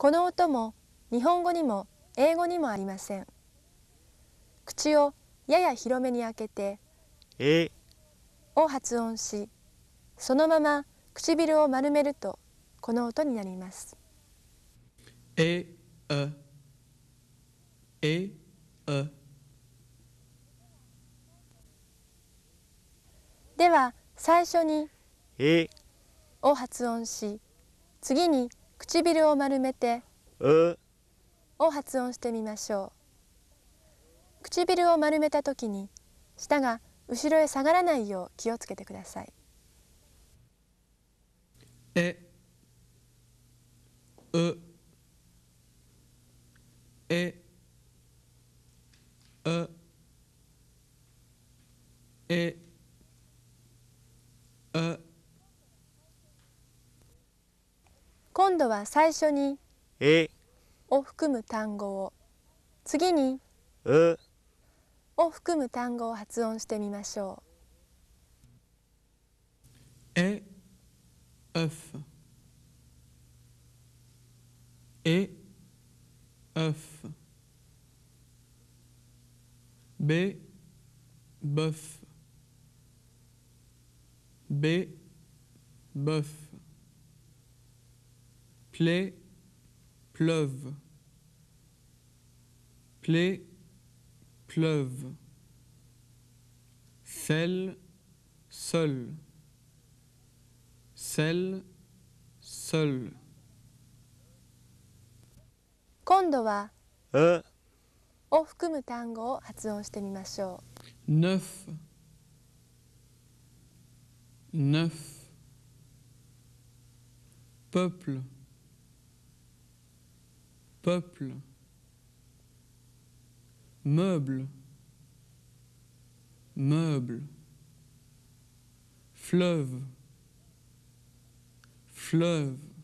この音も日本語にも英語にもありません。口をやや広めに開けてを発音し、そのまま唇を丸めるとこの音になります。 えでは最初にを発音し、次に唇を丸めてを発音してみましょう。唇を丸めたときに舌が後ろへ下がらないよう気をつけてください。 え今度は最初にを含む単語を、次にを含む単語を発音してみましょう。 bœuf, plaît, pleuve, plaît, pleuve, sel, seul, sel, seul. 今度はを含む単語を発音してみましょう。 neuf, neuf, peuple, peuple, meuble, meuble, fleuve, fleuve.